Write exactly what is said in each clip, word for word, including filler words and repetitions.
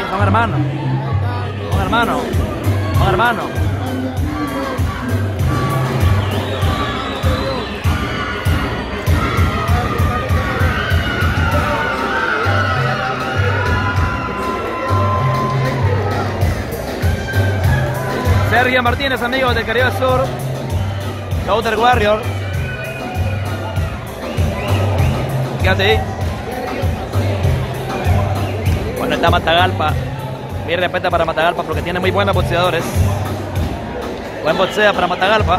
son hermanos. Son hermanos. Son hermanos. Sergio Martínez, amigos del Caribe Sur. Southern Warrior. Quédate ahí. Bueno, está Matagalpa. Mi respeto para Matagalpa porque tiene muy buenos boxeadores. Buen boxeo para Matagalpa.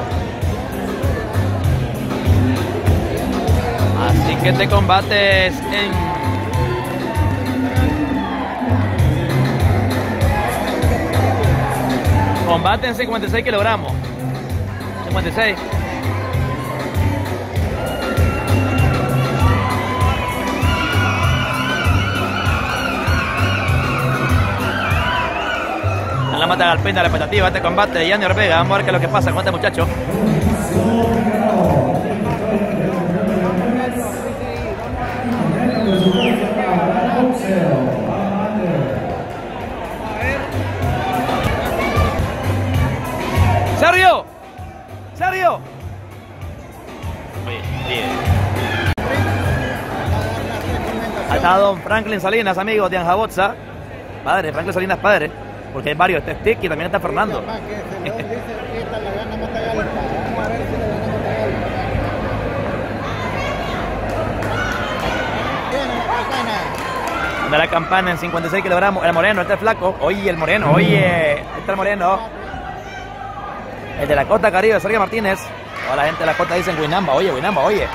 Así que este combate es en... Combate en cincuenta y seis kilogramos. cincuenta y seis. En la Matagalpina la expectativa de este combate de Yanni Orvega. Vamos a ver qué es lo que pasa con este muchacho. ¡Sergio! ¡Sergio! Oye, bien. Ahí está don Franklin Salinas, amigos de Anjabotza. Padre, Franklin Salinas padre. Porque hay varios, está Stick y también está Fernando. De la campana en cincuenta y seis kilogramos. El moreno, este es flaco. Oye, el moreno, oye. Este es el moreno. El de la Costa Caribe, Sergio Martínez. Toda la gente de la Costa dice Winamba, oye, Winamba, oye.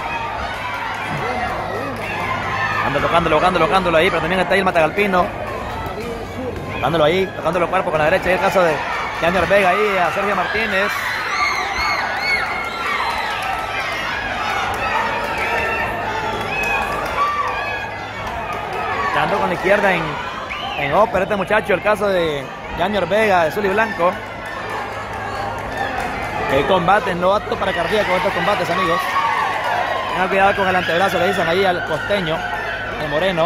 Ando tocándolo, tocándolo, tocándolo ahí, pero también está ahí el Matagalpino. Tocándolo ahí, tocándolo el cuerpo con la derecha. Y el caso de Yanni Orvega ahí a Sergio Martínez. Dando con la izquierda en, en ópera este muchacho, el caso de Yanni Orvega, de azul y blanco. El combate no apto para cardíaco estos combates, amigos. Tengan cuidado con el antebrazo, le dicen ahí al costeño, el moreno.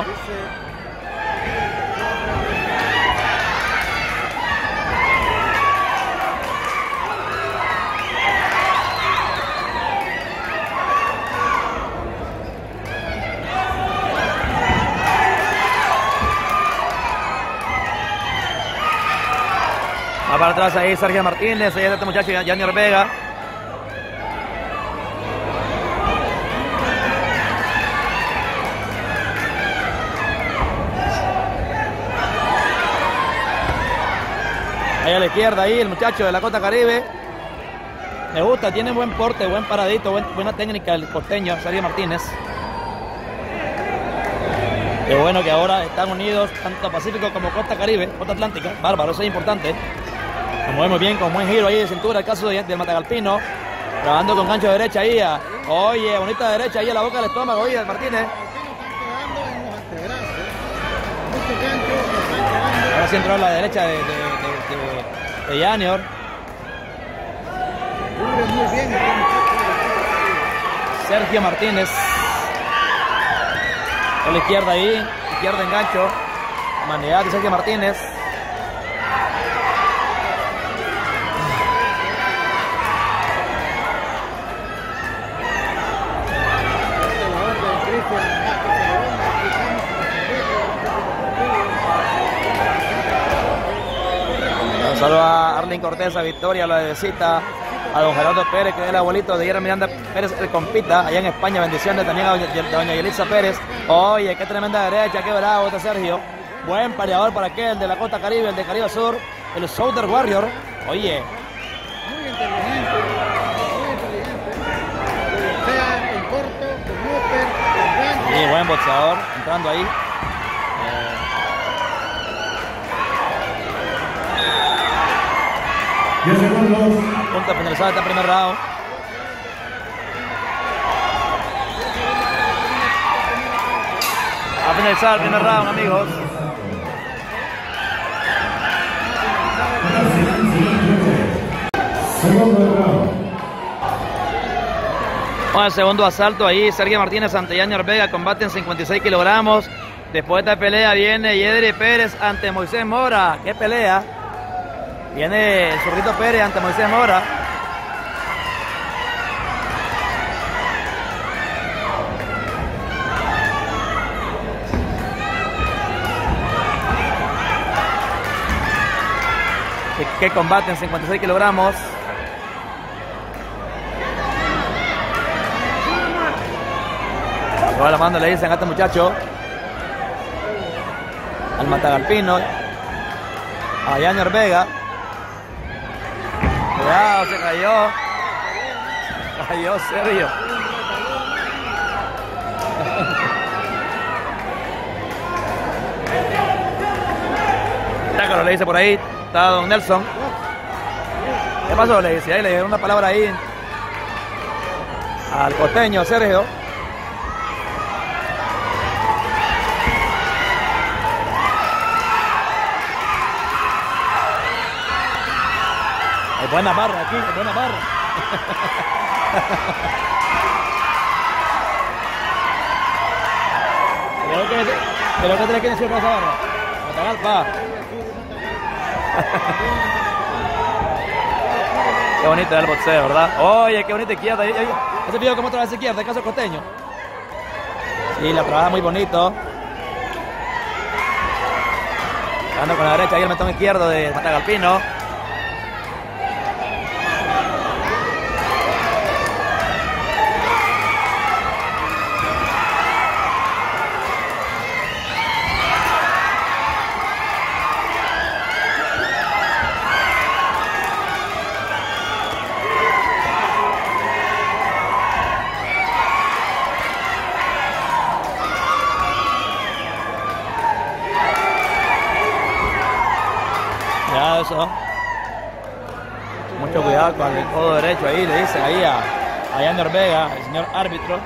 Va para atrás ahí Sergio Martínez, ahí está este muchacho Yanni Orvega. Ahí a la izquierda, ahí el muchacho de la Costa Caribe. Me gusta, tiene buen porte, buen paradito, buen, buena técnica el costeño, Sergio Martínez. Qué bueno que ahora están unidos tanto Pacífico como Costa Caribe, Costa Atlántica. Bárbaro, eso es importante. Nos movemos bien, con buen giro ahí de cintura, el caso del de Matagalpino. Trabajando con gancho de derecha ahí. A, oye, bonita derecha ahí a la boca del estómago, oye, Martínez. Ahora sí entró a la derecha de, de, de, de, de Janior. Sergio Martínez. A la izquierda ahí, izquierda engancho. Manera de Sergio Martínez. Un saludo a Arlene Cortés, a Victoria, a la bebecita, a don Gerardo Pérez, que es el abuelito de Yera Miranda Pérez, el compita, allá en España. Bendiciones también a doña, doña Yelitza Pérez. Oye, qué tremenda derecha, qué bravo este Sergio. Buen pareador para aquel de la Costa Caribe, el de Caribe Sur, el Southern Warrior. Oye. Muy inteligente, muy inteligente. Sea en corto, con upper, con gancho. Sí, buen boxeador, entrando ahí. diez segundos. A punto de finalizar este primer round. A finalizar el primer round, amigos. Segundo round. Bueno, el segundo asalto ahí, Sergio Martínez ante Yanni Orvega, combate en cincuenta y seis kilogramos. Después de esta pelea viene Yedri Pérez ante Moisés Mora. ¡Qué pelea! Viene el Zurrito Pérez ante Moisés Mora. ¿Qué, qué combate en cincuenta y seis kilogramos? Toda la mano le dicen a este muchacho, al Matagalpino, a Yanni Orvega. Cuidado, se cayó. Cayó Sergio. Tácalo, le dice por ahí. Está don Nelson. ¿Qué pasó? Le dice ahí, le dieron una palabra ahí al costeño Sergio. Hay buena barra aquí, hay buena barra. Creo que, creo que tiene que decir esa barra. Matagalpa. Qué bonito es el boxeo, ¿verdad? Oye, qué bonita izquierda. Ese video como trabaja esa izquierda, el caso costeño. Sí, la trabaja muy bonito. Ando con la derecha ahí el mentón izquierdo de Matagalpino. Eso. Mucho cuidado con el codo derecho ahí, le dicen ahí a, a Yanni Orvega, el señor árbitro.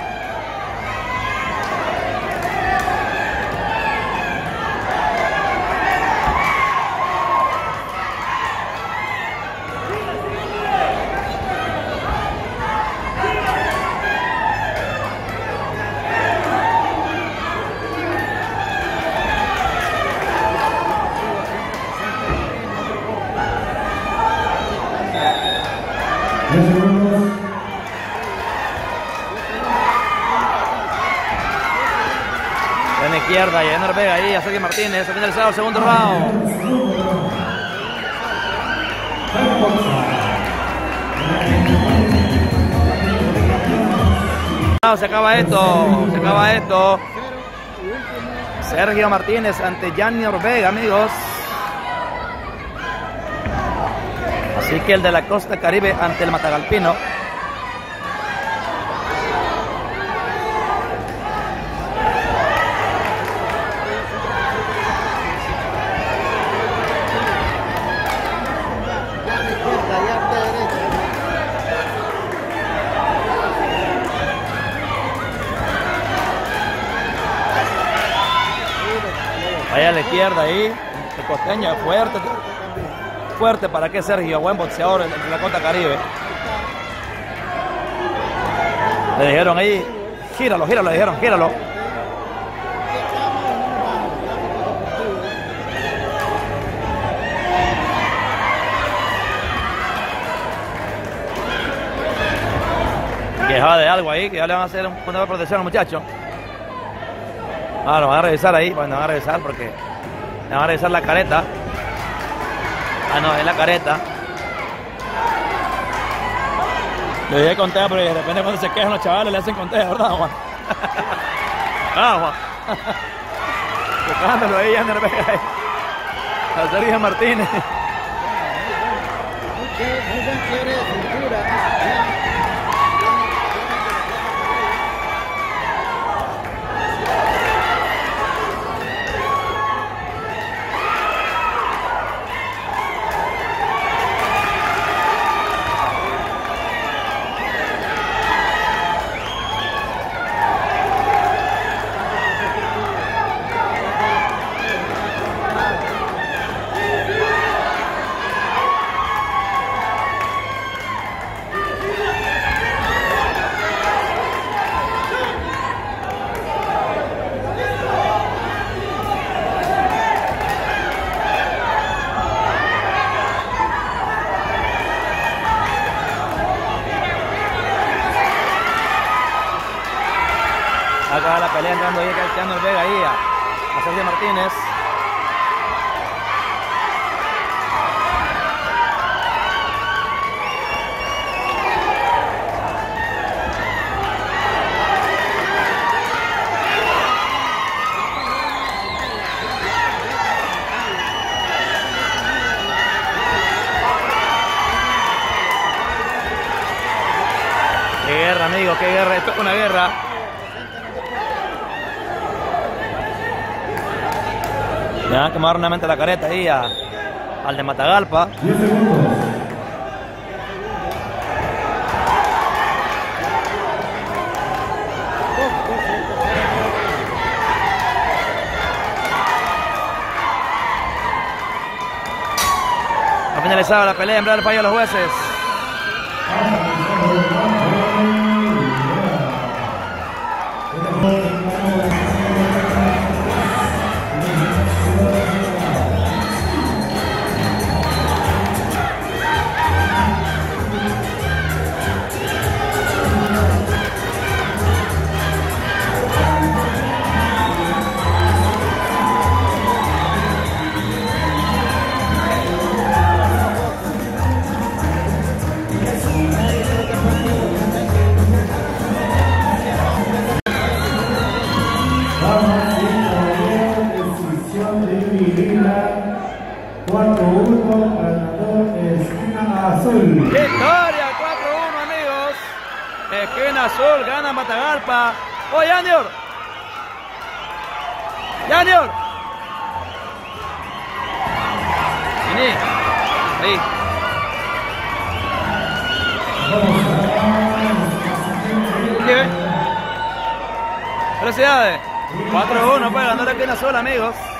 En la izquierda, Yanni Orvega ahí, a Sergio Martínez, ha finalizado el segundo round. Se acaba esto, se acaba esto. Sergio Martínez ante Yanni Orvega, amigos. Así que el de la Costa Caribe ante el Matagalpino. Vaya a la izquierda ahí, el costeño fuerte, fuerte para que Sergio, buen boxeador de la Costa Caribe. Le dijeron ahí, gíralo, gíralo, le dijeron, gíralo. Quejaba de algo ahí, que ya le van a hacer una de protección al muchacho. Ah, lo van a revisar ahí, bueno, van a revisar porque le van a revisar la careta. Ah, no, es la careta. Le dije conteo, pero de repente cuando se quejan los chavales le hacen conteo, ¿verdad, Juan? Ah, Juan. Tocándolo ahí, Yanni Orvega ahí. A Sergio Martínez. Muy buen quiebre de cintura. García Martínez. Qué guerra, amigo, qué guerra. Esto es una guerra. Le van a quemar nuevamente la careta ahí a, al de Matagalpa. diez segundos. Ha finalizado la pelea en breve el fallo de los jueces. cuatro uno, ganador Esquina Azul. Victoria, cuatro uno, amigos. Esquina Azul, gana Matagalpa. ¡Oh, Yanior! ¡Yanior! Vení. Ahí. ¿Qué? Felicidades. cuatro uno, pues ganó la Esquina Azul, amigos.